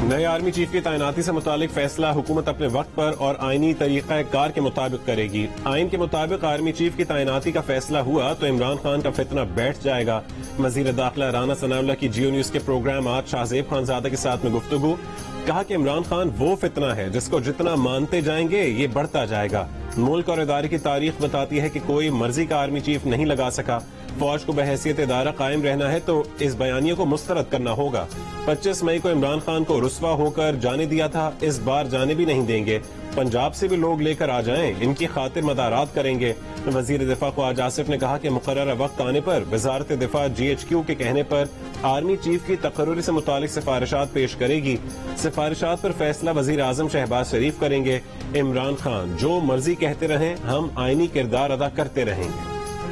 नए army chief की तैनाती से मुतालिक फैसला हुकूमत अपने वक्त पर और आईनी तरीका कार के मुताबिक करेगी। आइन के मुताबिक आर्मी चीफ की तैनाती का फैसला हुआ तो इमरान खान का फितना बैठ जाएगा। वजीर दाखिला राना सनाउल्लाह की जियो न्यूज के प्रोग्राम आज शाहजेब खानजादा के साथ में गुफ्तगू, कहा कि इमरान खान वो फितना है जिसको जितना मानते जाएंगे ये बढ़ता जाएगा। मुल्क और इदारे की तारीख बताती है कि कोई मर्जी का आर्मी चीफ नहीं लगा सका। फौज को बहैसियत इदारा कायम रहना है तो इस बयानिए को मुस्तरद करना होगा। 25 मई को इमरान खान को रुस्वा होकर जाने दिया था, इस बार जाने भी नहीं देंगे। पंजाब से भी लोग लेकर आ जाएं, इनकी खातिर मदारात करेंगे। वजीर दिफा ख्वाजा आसिफ ने कहा कि मुकर्रर वक्त आने पर वजारत दिफा GHQ के कहने पर आर्मी चीफ की तकर्रुर से मुतालिक सिफारिशात पेश करेगी। सिफारिशात पर फैसला वजीर आजम शहबाज शरीफ करेंगे। इमरान खान जो मर्जी कहते रहें, हम आईनी किरदार अदा करते रहेंगे।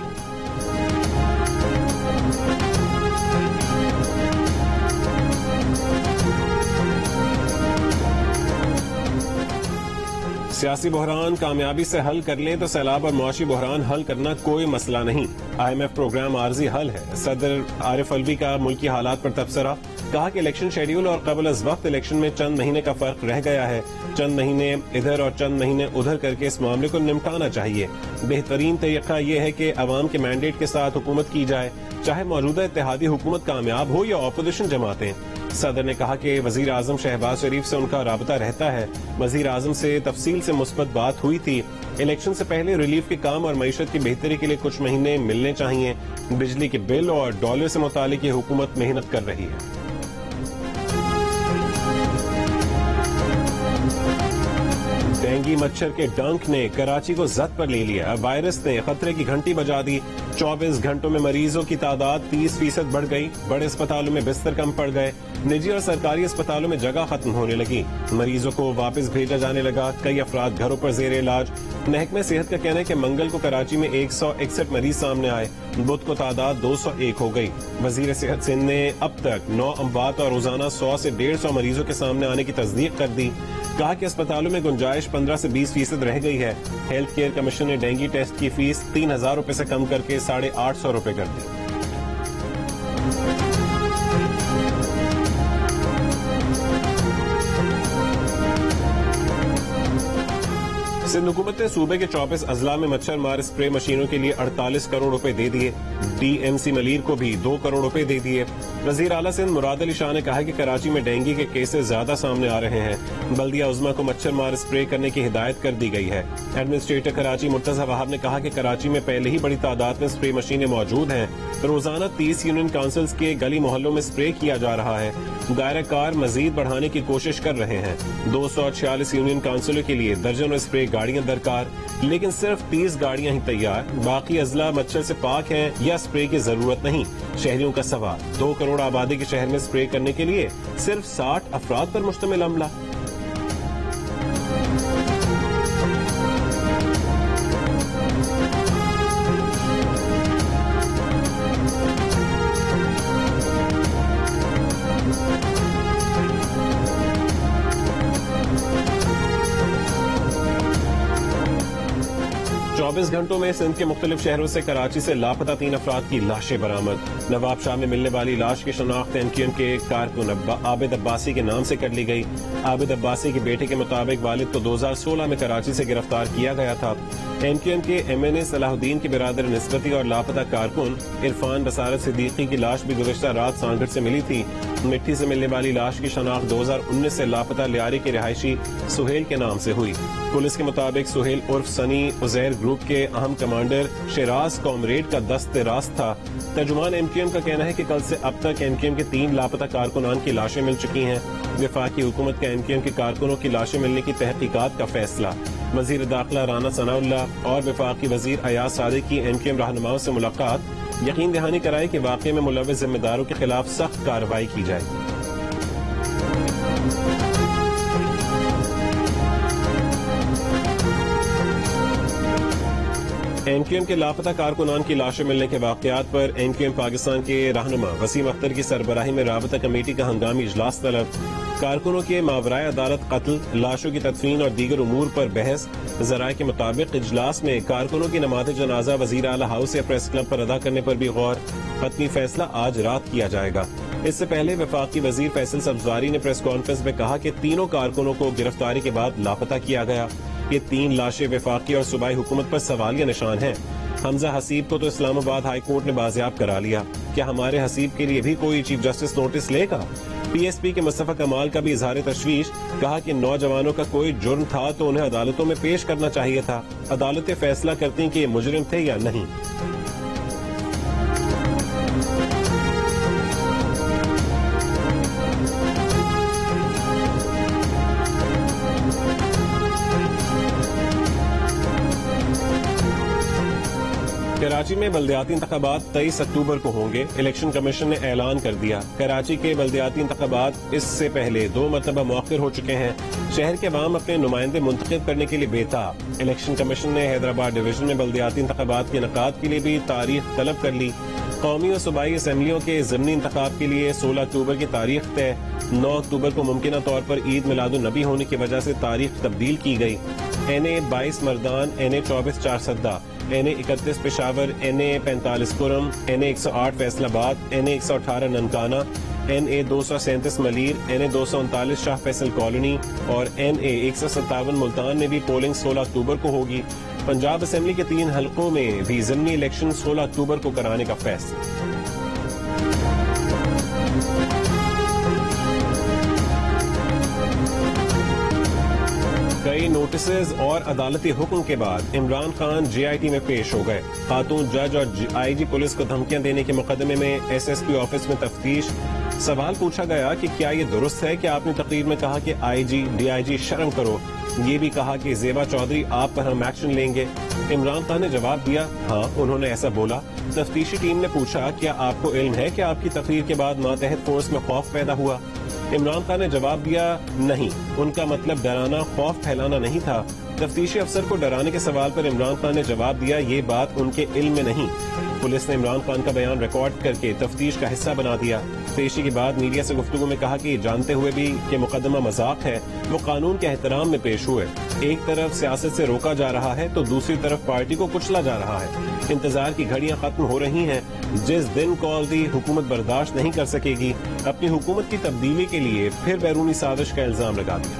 सियासी बहरान कामयाबी से हल कर लें तो सैलाब और मुआशी बहरान हल करना कोई मसला नहीं। IMF प्रोग्राम आर्जी हल है। सदर आरिफ अलवी का मुल्की हालात पर तबसरा, कहा कि इलेक्शन शेड्यूल और कबल अज वक्त इलेक्शन में चंद महीने का फर्क रह गया है। चंद महीने इधर और चंद महीने उधर करके इस मामले को निपटाना चाहिए। बेहतरीन तरीका यह है कि अवाम के मैंडेट के साथ हुकूमत की जाए, चाहे मौजूदा इत्तेहादी हुकूमत कामयाब हो या अपोजिशन जमातें। सदर ने कहा कि वजीर आजम शहबाज शरीफ से उनका राबता रहता है। वजीर आजम से तफसील से मुस्बत बात हुई थी। इलेक्शन से पहले रिलीफ के काम और मईशत की बेहतरी के लिए कुछ महीने मिलने चाहिए। बिजली के बिल और डॉलर से मुतालिक ये हुकूमत मेहनत कर रही है। डेंगू मच्छर के डंक ने कराची को जद पर ले लिया। वायरस ने खतरे की घंटी बजा दी। 24 घंटों में मरीजों की तादाद 30% बढ़ गई। बड़े अस्पतालों में बिस्तर कम पड़ गए। निजी और सरकारी अस्पतालों में जगह खत्म होने लगी। मरीजों को वापस भेजा जाने लगा। कई अफराद घरों पर जेर इलाज। महकमे सेहत का कहना है कि मंगल को कराची में 161 मरीज सामने आए। बुध को तादाद 201 हो गई। वजीर सेहत सिंध ने अब तक 9 अमवात और रोजाना 100 से 150 मरीजों के सामने आने की तस्दीक कर दी। कहा कि अस्पतालों में गुंजाइश 15 से 20% रह गई है। हेल्थ केयर कमीशन ने डेंगू टेस्ट की फीस 3000 रुपए से कम करके 850 रुपए कर दी। सिंध हुकूमत ने सूबे के 24 अजला में मच्छर मार स्प्रे मशीनों के लिए 48 करोड़ रुपए दे दिए। DMC मलीर को भी 2 करोड़ रुपए दे दिए। वजीर आला सिंध मुराद अली शाह ने कहा कि कराची में डेंगू के केसेस ज्यादा सामने आ रहे हैं। बल्दिया उज़्मा को मच्छर मार स्प्रे करने की हिदायत कर दी गई है। एडमिनिस्ट्रेटर कराची मुर्तजा वहाब ने कहा कि कराची में पहले ही बड़ी तादाद में स्प्रे मशीनें मौजूद हैं। रोजाना 30 यूनियन काउंसिल्स के गली मोहल्लों में स्प्रे किया जा रहा है। दायरा कार मजीद बढ़ाने की कोशिश कर रहे हैं। 246 यूनियन काउंसिलों के लिए दर्जनों स्प्रे गाड़ियां दरकार, लेकिन सिर्फ 30 गाड़ियां ही तैयार। बाकी अजला मच्छर से पाक हैं या स्प्रे की जरूरत नहीं। शहरियों का सवाल, 2 करोड़ आबादी के शहर में स्प्रे करने के लिए सिर्फ 60 अफराद पर मुश्तमिल अमला। चौबीस घंटों में सिंध के मुख्तलिफ शहरों से कराची से लापता 3 अफराद की लाशें बरामद। नवाब शाह में मिलने वाली लाश की शनाख्त MQM के कारकुन आबिद अब्बासी के नाम से कर ली गई। आबिद अब्बासी के बेटे के मुताबिक वालिद को 2016 में कराची से गिरफ्तार किया गया था। MQM के MNA सलाहुद्दीन के बिरादर निस्बती और लापता कारकुन इरफान बसारत सिद्दीकी की लाश भी गुज़िश्ता रात सांगढ़ से मिली थी। मिट्टी से मिलने वाली लाश की शनाख्त 2019 से लापता लियारी के रिहायशी सुहेल के नाम से हुई। पुलिस के मुताबिक सुहेल उर्फ सनी उजैर ग्रुप के अहम कमांडर शिराज कॉमरेड का दस्त रास्त था। तर्जुमान MQM का कहना है कि कल से अब तक MQM के 3 लापता कारकुनान की लाशें मिल चुकी हैं। वफाकी हुकूमत का MQM के कारकुनों की लाशें मिलने की तहकीकात का फैसला। वजीर दाखिला राना सनाउल्लाह और वफाकी वजीर अयाज सादिक की MQM रहनुमाओं से मुलाकात। यकीन दहानी कराई कि वाकये में मुलव्विस जिम्मेदारों के खिलाफ सख्त कार्रवाई की जाएगी। MQM के लापता कारकुनान की लाशें मिलने के वाकयात पर MQM पाकिस्तान के रहनुमा वसीम अख्तर की सरबराही में राबता कमेटी का हंगामी इजलास तलब। कारकुनों के मावराए अदालत कत्ल, लाशों की तदफीन और दीगर उमूर पर बहस। जराये के मुताबिक इजलास में कारकुनों की नमाज जनाजा वजीर आला हाउस या प्रेस क्लब पर अदा करने पर भी गौर। हतमी फैसला आज रात किया जाएगा। इससे पहले वफाकी वजीर फैसल सब्जवारी ने प्रेस कॉन्फ्रेंस में कहा कि तीनों कारकुनों को गिरफ्तारी के बाद लापता किया गया। ये 3 लाशें वफाकी और सूबाई हुकूमत पर सवालिया निशान हैं। हमजा हसीब को तो इस्लामाबाद हाई कोर्ट ने बाजियाब करा लिया। क्या हमारे हसीब के लिए भी कोई चीफ जस्टिस नोटिस लेगा? PSP के मुस्तफा कमाल का भी इजहार तशवीश, कहा कि नौजवानों का कोई जुर्म था तो उन्हें अदालतों में पेश करना चाहिए था। अदालतें फैसला करती कि ये मुजरिम थे या नहीं। कराची में बल्दियाती इंतखाबात 23 अक्टूबर को होंगे। इलेक्शन कमीशन ने ऐलान कर दिया। कराची के बल्दियाती इंतखाबात इससे पहले 2 मरतबा मौखिर हो चुके हैं। शहर के अवाम अपने नुमाइंदे मुंतखब करने के लिए बेताब। इलेक्शन कमीशन ने हैदराबाद डिवीजन में बल्दियाती इंतखाबात के इनेकाद के लिए भी तारीख तलब कर ली। कौमी और सूबाई असम्बलियों के ज़िमनी इंतखाब के लिए 16 अक्टूबर की तारीख तय। 9 अक्टूबर को मुमकिना तौर पर ईद मिलादुन नबी होने की वजह से तारीख तब्दील की गई। NA 22 Mardan, NA 24 Charsadda, NA 31 Peshawar, NA 45 Kurram, NA 108 Faisalabad, NA 118 Nankana, NA 237 Malir, NA 239 Shah Faisal colony और NA 157 मुल्तान में भी पोलिंग 16 अक्टूबर को होगी। पंजाब असेंबली के 3 हलकों में भी ज़िमनी इलेक्शन 16 अक्टूबर को कराने का फैसला। कई नोटिस और अदालती हुक्म के बाद इमरान खान JIT में पेश हो गए। खातून जज और IG पुलिस को धमकियां देने के मुकदमे में SSP ऑफिस में तफ्तीश। सवाल पूछा गया कि क्या ये दुरुस्त है कि आपने तकरीर में कहा कि IG DIG शर्म करो। ये भी कहा कि ज़ेबा चौधरी आप पर हम एक्शन लेंगे। इमरान खान ने जवाब दिया, हाँ उन्होंने ऐसा बोला। तफ्तीशी टीम ने पूछा, क्या आपको इल्म है कि आपकी तकरीर के बाद मातहत फोर्स में खौफ पैदा हुआ? इमरान खान ने जवाब दिया, नहीं, उनका मतलब डराना, खौफ फैलाना नहीं था। तफ्तीशी अफसर को डराने के सवाल पर इमरान खान ने जवाब दिया, ये बात उनके इल्म में नहीं। पुलिस ने इमरान खान का बयान रिकॉर्ड करके तफ्तीश का हिस्सा बना दिया। पेशी के बाद मीडिया से गुफ्तगू में कहा कि जानते हुए भी कि मुकदमा मजाक है, वो कानून के एहतराम में पेश हुए। एक तरफ सियासत से रोका जा रहा है तो दूसरी तरफ पार्टी को कुचला जा रहा है। इंतजार की घड़ियां खत्म हो रही हैं। जिस दिन कॉल दी हुकूमत बर्दाश्त नहीं कर सकेगी। अपनी हुकूमत की तब्दीली के लिए फिर बैरूनी साजिश का इल्जाम लगा दिया।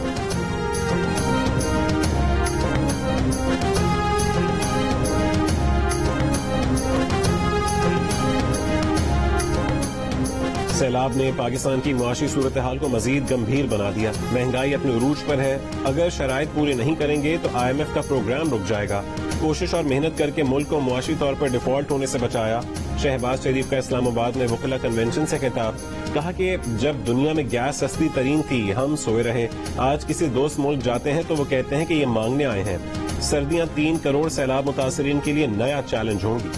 सैलाब ने पाकिस्तान की मुआशी सूरत हाल को मजीद गंभीर बना दिया। महंगाई अपने उरूज पर है। अगर शराइत पूरे नहीं करेंगे तो IMF का प्रोग्राम रुक जाएगा। कोशिश और मेहनत करके मुल्क को मुआशी तौर पर डिफॉल्ट होने से बचाया। शहबाज शरीफ का इस्लामाबाद में वकीला कन्वेंशन से खिताब, कहा कि जब दुनिया में गैस सस्ती तरीन थी हम सोए रहे। आज किसी दोस्त मुल्क जाते हैं तो वो कहते हैं कि ये मांगने आए हैं। सर्दियां 3 करोड़ सैलाब मुतासरीन के लिए नया चैलेंज होंगी।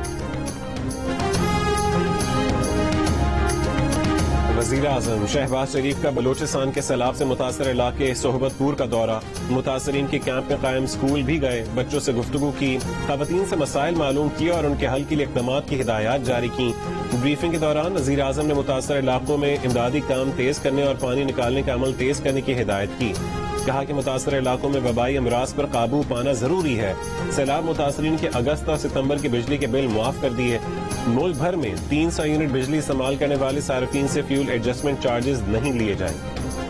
वज़ीर आज़म शहबाज शरीफ का बलोचिस्तान के सैलाब से मुतासर इलाके सोहबतपुर का दौरा। मुतासरीन के कैंप में कायम स्कूल भी गए, बच्चों से गुफ्तगू की, खवातीन से मसाइल मालूम किए और उनके हल के लिए इक़दाम की हिदायत जारी की। ब्रीफिंग के दौरान वज़ीर आज़म ने मुतासर इलाकों में इमदादी काम तेज करने और पानी निकालने का अमल तेज करने की हिदायत की। कहा कि मुतासर इलाकों में वबाई अमराज पर काबू पाना जरूरी है। सैलाब मुतासरीन के अगस्त और सितंबर के बिजली के बिल मुआफ कर दिए। मुल्क भर में 300 यूनिट बिजली इस्तेमाल करने वाले सार्फिन से फ्यूल एडजस्टमेंट चार्जेस नहीं लिए जाएंगे।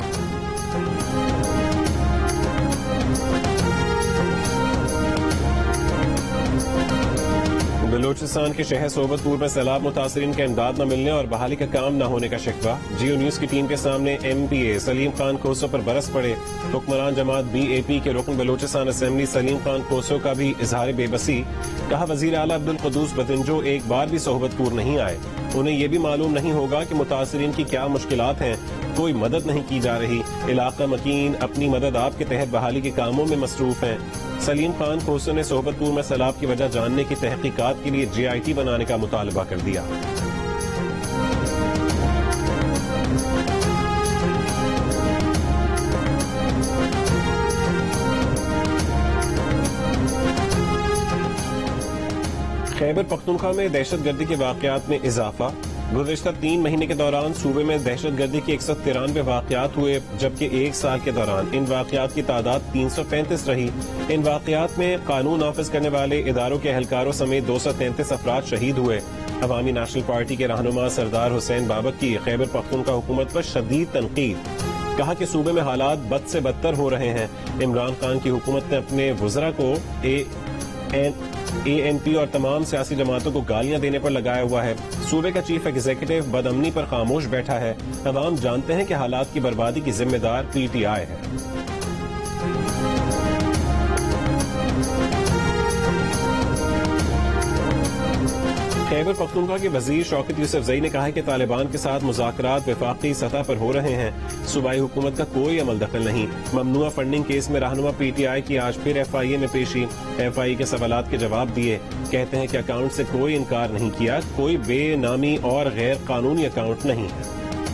बलोचिस्तान के शहर सोबतपुर में सैलाब मुतासरीन का इमदाद न मिलने और बहाली का काम न होने का शिकवा। जियो न्यूज की टीम के सामने MPA सलीम खान खोसो पर बरस पड़े। हुक्मरान जमात BAP के रुकन बलोचिस्तान असेंबली सलीम खान खोसो का भी इजहार बेबसी। कहा वजीर आला अब्दुल कुद्दूस बतिंजो एक बार भी सोहबतपुर नहीं आए। उन्हें ये भी मालूम नहीं होगा कि मुतासरीन की क्या मुश्किलात हैं। कोई मदद नहीं की जा रही। इलाका मकीन अपनी मदद आप के तहत बहाली के कामों में मसरूफ हैं। सलीम खान खोसो ने सोहबतपुर में सैलाब की वजह जानने की तहकीकात के लिए JIT बनाने का मुतालबा कर दिया। खैबर पख्तूनख्वा में दहशतगर्दी के वाकयात में इजाफा। गुज़िश्ता 3 महीने के दौरान सूबे में दहशतगर्दी के 193 वाकयात हुए, जबकि 1 साल के दौरान इन वाकयात की तादाद 335 रही। इन वाकयात में कानून नाफिज करने वाले इदारों के एहलकारों समेत 233 अफराद शहीद हुए। अवामी नेशनल पार्टी के रहनुमा सरदार हुसैन बाबक की खैबर पख्तूनख्वा हुकूमत पर शदीद तनकीद। कहा कि सूबे में हालात बद से बदतर हो रहे हैं। इमरान खान की हुकूमत ने अपने वुज़रा को ANP और तमाम सियासी जमातों को गालियां देने पर लगाया हुआ है। सूबे का चीफ एग्जीक्यूटिव बदअमनी पर खामोश बैठा है। अवाम जानते हैं कि हालात की बर्बादी की जिम्मेदार PTI है। खैबर पख्तूनख्वा के वजीर शौकत यूसुफजई ने कहा है कि तालिबान के साथ मुज़ाकरात वफाकी सतह पर हो रहे हैं। सूबाई हुकूमत का कोई अमल दखल नहीं। ममनुआ फंडिंग केस में रहनुमा PTI की आज फिर FIA में पेशी। FIA के सवालात के जवाब दिए। कहते हैं कि अकाउंट से कोई इनकार नहीं किया, कोई बेनामी और गैर कानूनी अकाउंट नहीं है।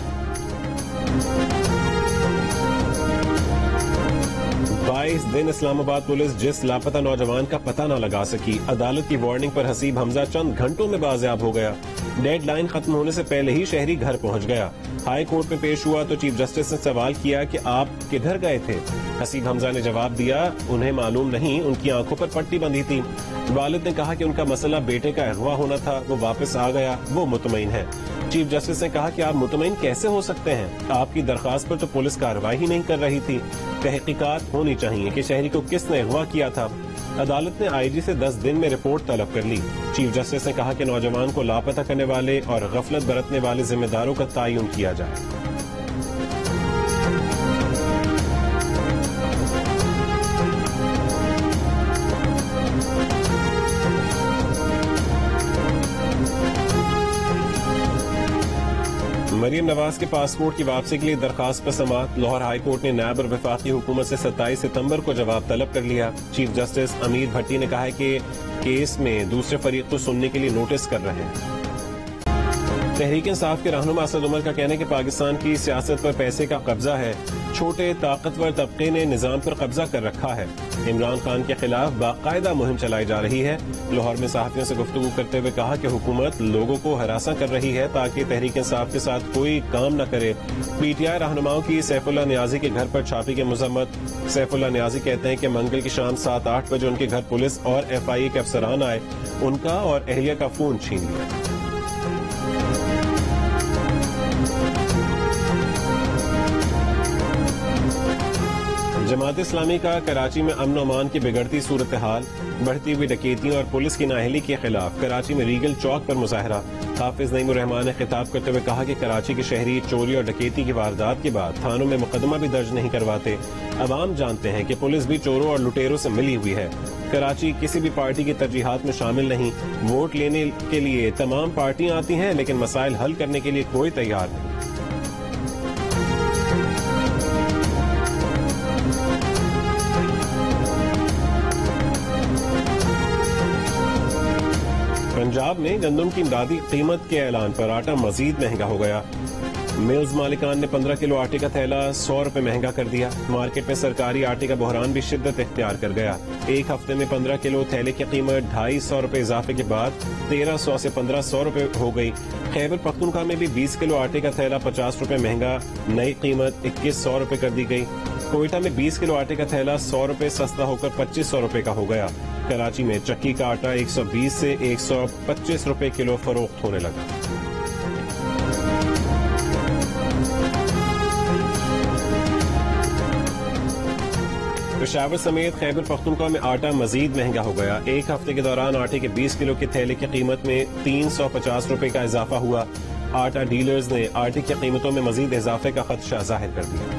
22 दिन इस्लामाबाद पुलिस जिस लापता नौजवान का पता न लगा सकी। अदालत की वार्निंग पर हसीब हमजा चंद घंटों में बाजियाब हो गया। डेडलाइन खत्म होने से पहले ही शहरी घर पहुंच गया। हाई कोर्ट में पेश हुआ तो चीफ जस्टिस ने सवाल किया कि आप किधर गए थे। हसीब हमजा ने जवाब दिया, उन्हें मालूम नहीं, उनकी आंखों पर पट्टी बंधी थी। वालिद ने कहा कि उनका मसला बेटे का अगवा होना था, वो वापस आ गया, वो मुतमईन है। चीफ जस्टिस ने कहा कि आप मुतमईन कैसे हो सकते हैं, आपकी दरखास्त पर तो पुलिस कार्रवाई ही नहीं कर रही थी। तहकीकात होनी चाहिए कि शहरी को किसने अगवा किया था। अदालत ने IG से 10 दिन में रिपोर्ट तलब कर ली। चीफ जस्टिस ने कहा कि नौजवान को लापता करने वाले और गफलत बरतने वाले जिम्मेदारों का तयन किया जाए। मरियम नवाज के पासपोर्ट की वापसी के लिए दरखास्त पर समाअत। लाहौर हाई कोर्ट ने नायब और वफाकी हुकूमत से 27 सितंबर को जवाब तलब कर लिया। चीफ जस्टिस अमीर भट्टी ने कहा है कि केस में दूसरे फरीक को सुनने के लिए नोटिस कर रहे हैं। तहरीक इंसाफ के रहनुमा असद उमर का कहना है कि पाकिस्तान की सियासत पर पैसे का कब्जा है। छोटे ताकतवर तबके ने निजाम पर कब्जा कर रखा है। इमरान खान के खिलाफ बाकायदा मुहिम चलाई जा रही है। लाहौर में सहाफियों से गुफ्तगू करते हुए कहा कि हुकूमत लोगों को हरासा कर रही है ताकि तहरीक इंसाफ के साथ कोई काम न करे। PTI रहनुमाओं की सैफुल्लाह नियाजी के घर पर छापे की मजम्मत। सैफुल्लाह नियाजी कहते हैं कि मंगल की शाम 7-8 बजे उनके घर पुलिस और FIA के अफसरान आए, उनका और अहलिया का फोन छीन लिया। जमात इस्लामी का कराची में अमन अमान की बिगड़ती सूरत हाल, बढ़ती हुई डकैतियों और पुलिस की नाअहली के खिलाफ कराची में रीगल चौक पर मुजाहरा। हाफिज नईमुर रहमान ने खिताब करते हुए कहा कि कराची के शहरी चोरी और डकैती की वारदात के बाद थानों में मुकदमा भी दर्ज नहीं करवाते। अवाम जानते हैं कि पुलिस भी चोरों और लुटेरों से मिली हुई है। कराची किसी भी पार्टी की तरजीहात में शामिल नहीं। वोट लेने के लिए तमाम पार्टियां आती हैं, लेकिन मसाइल हल करने के लिए कोई तैयार नहीं। पंजाब में गंदम की इमदादी कीमत के ऐलान पर आटा मजीद महंगा हो गया। मिल्स मालिकान ने 15 किलो आटे का थैला 100 रुपए महंगा कर दिया। मार्केट में सरकारी आटे का बहरान भी शिद्दत इख्तियार कर गया। एक हफ्ते में 15 किलो थैले की कीमत 250 रुपए इजाफे के बाद 1300 से 1500 रुपए हो गई। खैबर पख्तूनख्वा में भी 20 किलो आटे का थैला 50 रुपए महंगा, नई कीमत 2100 रुपए कर दी गई। कोयटा में 20 किलो आटे का थैला 100 रुपए सस्ता होकर 2500 रुपए का हो गया। कराची में चक्की का आटा 120 से 125 रुपए किलो फरोख्त होने लगा। पेशावर समेत खैबर पख्तूनख्वा में आटा मजीद महंगा हो गया। एक हफ्ते के दौरान आटे के 20 किलो के थैले की कीमत में 350 रुपए का इजाफा हुआ। आटा डीलर्स ने आटे की कीमतों में मजीद इजाफे का खदशा जाहिर कर दिया।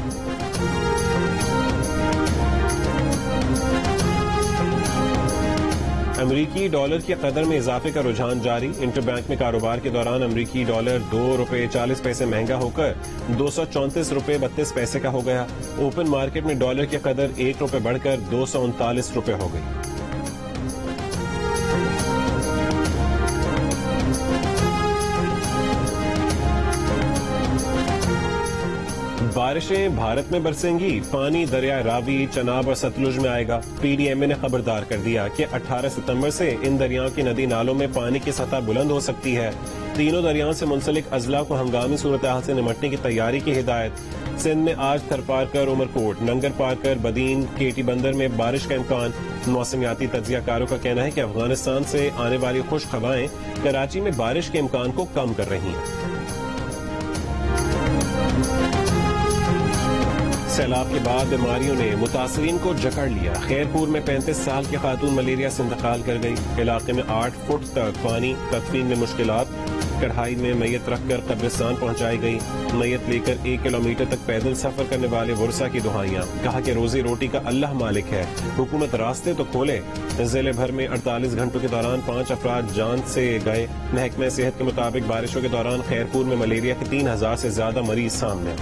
अमरीकी डॉलर की कदर में इजाफे का रुझान जारी। इंटरबैंक में कारोबार के दौरान अमरीकी डॉलर 2 रुपए 40 पैसे महंगा होकर 234 रुपए 32 पैसे का हो गया। ओपन मार्केट में डॉलर की कदर 1 रुपए बढ़कर 239 रुपए हो गई। बारिशें भारत में बरसेंगी, पानी दरिया रावी, चनाब और सतलुज में आएगा। PDMA ने खबरदार कर दिया कि 18 सितंबर से इन दरियाओं की नदी नालों में पानी की सतह बुलंद हो सकती है। तीनों दरियाओं से मुंसलिक अजला को हंगामी सूरत हाल से निमटने की तैयारी की हिदायत। सिंध में आज थरपारकर, उमरकोट, नंगर पारकर, बदीन, केटी बंदर में बारिश का इम्कान। मौसमियाती तज्जियाकारों का कहना है कि अफगानिस्तान से आने वाली खुश्क हवाएं कराची में बारिश के इम्कान को कम कर रही हैं। सैलाब के बाद बीमारियों ने मुतासरीन को जकड़ लिया। खैरपुर में 35 साल की खातून मलेरिया से इंतकाल कर गई। इलाके में 8 फुट तक पानी, तदफीन में मुश्किलात। कढ़ाई में मैयत रखकर कब्रिस्तान पहुंचाई गई। मैयत लेकर 1 किलोमीटर तक पैदल सफर करने वाले वर्षा की दुहाइयां। कहा कि रोजी रोटी का अल्लाह मालिक है, हुकूमत रास्ते तो खोले। जिले भर में 48 घंटों के दौरान 5 अफराद जान से गए। महकमा सेहत के मुताबिक बारिशों के दौरान खैरपुर में मलेरिया के 3000 से ज्यादा मरीज सामने।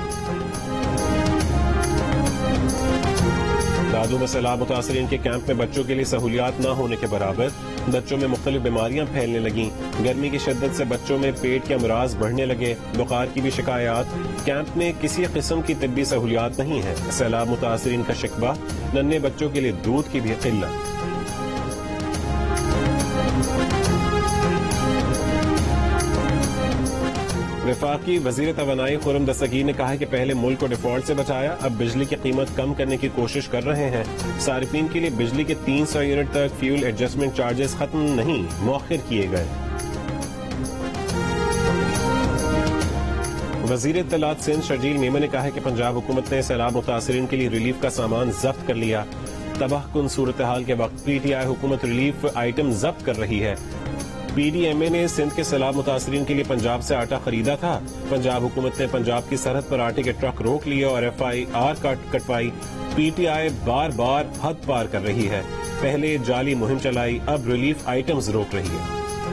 दादू में सैलाब मुतासरीन के कैंप में बच्चों के लिए सहूलियात न होने के बराबर। बच्चों में मुख्तलिफ बीमारियां फैलने लगी। गर्मी की शिद्दत से बच्चों में पेट के अमराज बढ़ने लगे। बुखार की भी शिकायत। कैंप में किसी किस्म की तिब्बी सहूलियात नहीं है। सैलाब मुतासरीन का शिकवा, नन्हे बच्चों के लिए दूध की भी किल्लत। वफाकी वजीर तवानाई खुर्रम दस्तगीर ने कहा है कि पहले मुल्क को डिफॉल्ट से बचाया, अब बिजली की कीमत कम करने की कोशिश कर रहे हैं। सारिफीन के लिए बिजली के 300 यूनिट तक फ्यूल एडजस्टमेंट चार्जेस खत्म नहीं, मौखिर किए गए। वजीर इत्तलात सिंध शर्जील मेमन ने कहा है कि पंजाब हुकूमत ने सैलाब मुतासरीन के लिए रिलीफ का सामान जब्त कर लिया। तबाहकुन सूरत हाल के वक्त PTI हुकूमत रिलीफ आइटम जब्त कर रही है। PDMA ने सिंध के सैलाब मुतासरीन के लिए पंजाब से आटा खरीदा था। पंजाब हुकूमत ने पंजाब की सरहद पर आटे के ट्रक रोक लिए और FIR कटवाई। PTI बार बार हद पार कर रही है। पहले जाली मुहिम चलाई, अब रिलीफ आइटम्स रोक रही है।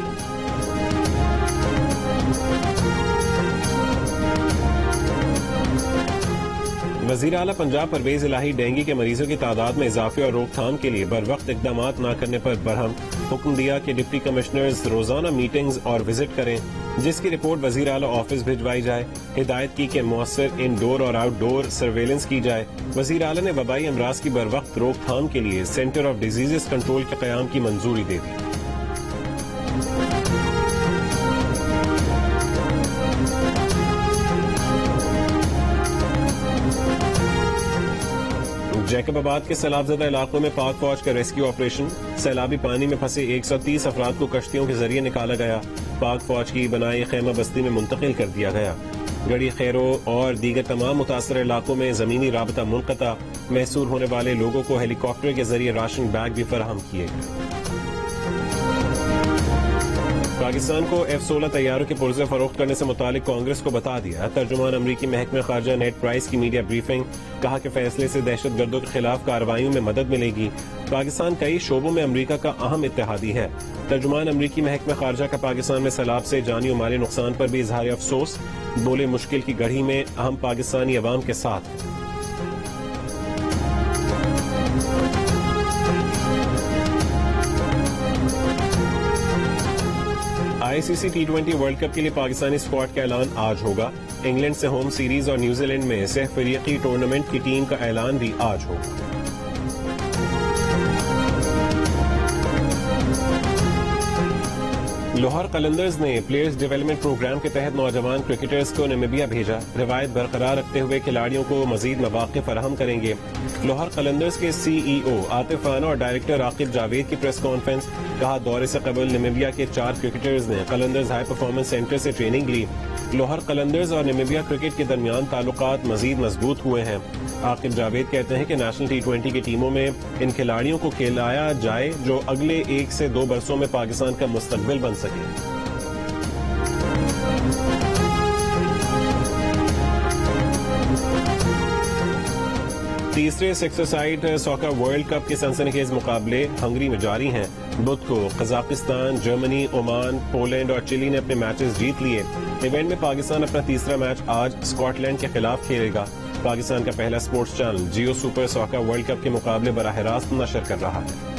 वजीर आला पंजाब परवेज इलाही डेंगू के मरीजों की तादाद में इजाफे और रोकथाम के लिए बरवक्त इकदाम न करने पर बरहम। हुक्म दिया कि डिप्टी कमिश्नर्स रोजाना मीटिंग्स और विजिट करें, जिसकी रिपोर्ट वजीर आला ऑफिस भिजवाई जाए। हिदायत की कि मौसर इनडोर और आउटडोर सर्वेलेंस की जाए। वजीर आला ने वबाई अमराज की बरवक्त रोकथाम के लिए सेंटर ऑफ डिजीजेस कंट्रोल के कयाम की मंजूरी दे दी। जैकबाबाद के सैलाबजदा इलाकों में पाक फौज का रेस्क्यू ऑपरेशन। सैलाबी पानी में फंसे 130 अफराद को कश्तियों के जरिए निकाला गया। पाक फौज की बनाई खैमा बस्ती में मुंतकिल कर दिया गया। गड़ी खैरो और दीगर तमाम मुतासर इलाकों में जमीनी राबता मुनक़ता। महसूर होने वाले लोगों को हेलीकॉप्टर के जरिए राशन बैग भी फराहम किए गए। पाकिस्तान को F-16 तैयारों के पुर्जे फरोख्त करने से मुतालिक कांग्रेस को बता दिया। तर्जुमान अमरीकी महकमे खारजा नेड प्राइस की मीडिया ब्रीफिंग। कहा कि फैसले से दहशतगर्दों के खिलाफ कार्रवाइयों में मदद मिलेगी। पाकिस्तान कई शोबों में अमरीका का अहम इत्तेहादी है। तर्जुमान अमरीकी महकमे खारजा का पाकिस्तान में सैलाब से जानी और माली नुकसान पर भी इजहार अफसोस। बोले मुश्किल की घड़ी में हम पाकिस्तानी अवाम के साथ हैं। ICC T20 वर्ल्ड कप के लिए पाकिस्तानी स्क्वाड का ऐलान आज होगा। इंग्लैंड से होम सीरीज और न्यूजीलैंड में सहफरीकी टूर्नामेंट की टीम का ऐलान भी आज होगा। लाहौर कलंदर्स ने प्लेयर्स डेवलपमेंट प्रोग्राम के तहत नौजवान क्रिकेटर्स को नामीबिया भेजा। रिवायत बरकरार रखते हुए खिलाड़ियों को मजीद मौके फराहम करेंगे। लाहौर कलंदर्स के CEO आतिफ राना और डायरेक्टर आकिब जावेद की प्रेस कॉन्फ्रेंस। कहा दौरे से कबल नामीबिया के 4 क्रिकेटर्स ने कलंदर्स हाई परफॉर्मेंस सेंटर से ट्रेनिंग ली। लाहौर कलंदर्स और नामीबिया क्रिकेट के दरमियान ताल्लुकात मजीद मजबूत हुए हैं। आकिब जावेद कहते हैं कि नेशनल T20 की टीमों में इन खिलाड़ियों को खिलाया जाए जो अगले 1 से 2 बरसों में पाकिस्तान का मुस्तकबिल बन सके। तीसरे सिक्स-ए-साइड सॉकर वर्ल्ड कप के सनसनीखेज मुकाबले हंगरी में जारी हैं। बुध को कजाकिस्तान, जर्मनी, ओमान, पोलैंड और चिली ने अपने मैचेस जीत लिए। इवेंट में पाकिस्तान अपना तीसरा मैच आज स्कॉटलैंड के खिलाफ खेलेगा। पाकिस्तान का पहला sports channel Geo super soccer world cup के मुकाबले बराह रास्त नशर कर रहा है।